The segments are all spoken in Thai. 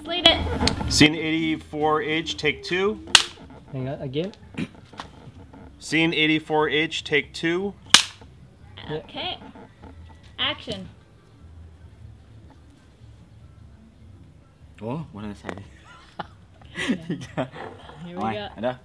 Translate it. Scene 84H, take 2. Hang on, again. Scene 84H, take 2. Okay. Action. โอ้วันนั้นใส่ Here เอา we ไง go. อันเด้อ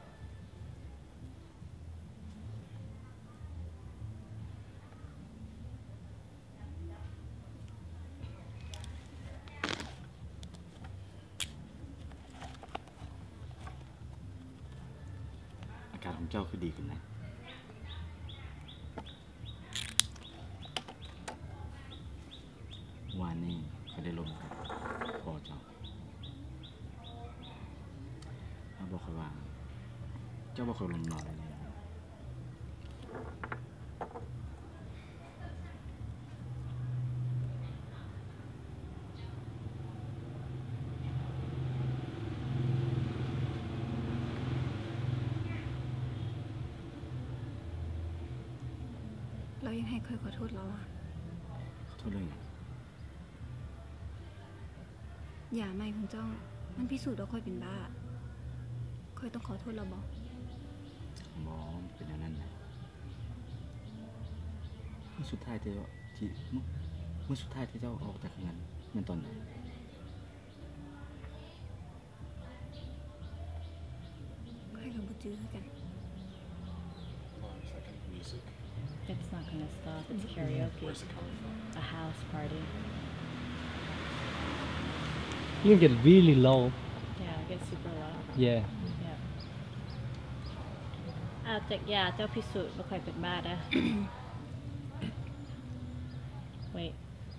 อาการของเจ้าคือดีขึ้นนะวันนี้เขาได้ลงกับพ่อเจ้าเขาบอกเขาว่าเจ้าบอกเขาลงนอนเลยนะเรายังให้เคยขอโทษเราอ่ะขอโทษเรื่องไงอย่าไม่ของเจ้ามันพิสูจน์ว่าค่อยเป็นบ้าค่อยต้องขอโทษเราบอกหมอเป็นอย่างนั้นนะเมื่อสุดท้ายที่เมื่อสุดท้ายที่เจ้าออกจากงานมันตอนไหนค่อยกับบุจื้อกัน It's not gonna stop. It's karaoke. A house party. You can get really low. Yeah, it gets super loud. Yeah. Yeah. จากยาเจ้าพิสูจน์ว่าใครเป็นบ้านะ Wait.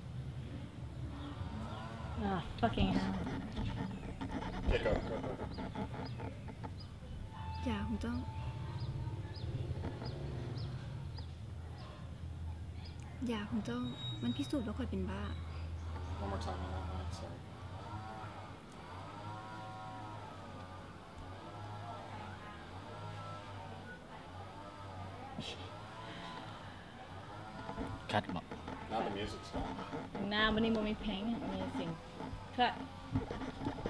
Ah, fucking hell. อย่าของเจ้าอย่าของเจ้ามันพิสูจน์ว่าค่อยเป็นบ้า One more time on that line, sorry. คัดบอก Now the music's gone. หน้าวันนี้มันมีเพลง Amazing. Cut.